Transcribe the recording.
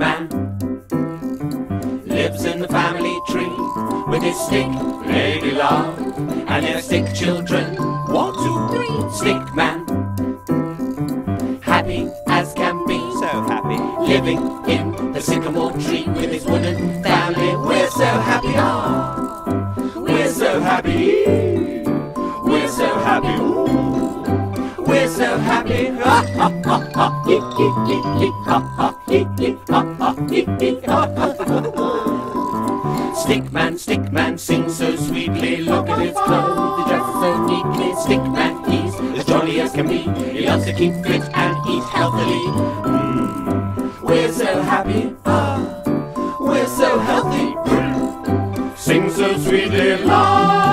man lives in the family tree with his stick lady love and their stick children. 1, 2, 3. Stick man, happy as can be, So happy. living in the sycamore tree with his wooden family. We're so happy, ah, we're so happy, we're so happy, ooh, we're so happy, ha ha ha ha, hee hee hee hee, ha ha hee hee, ha ha hee hee, ha ha. Stick man sings so sweetly. Look at his clothes, he dresses so neatly. Stick man, he's as jolly as can be. He loves to keep fit and eat healthily. We're so happy, ah, we're so healthy. Sing so sweetly, la.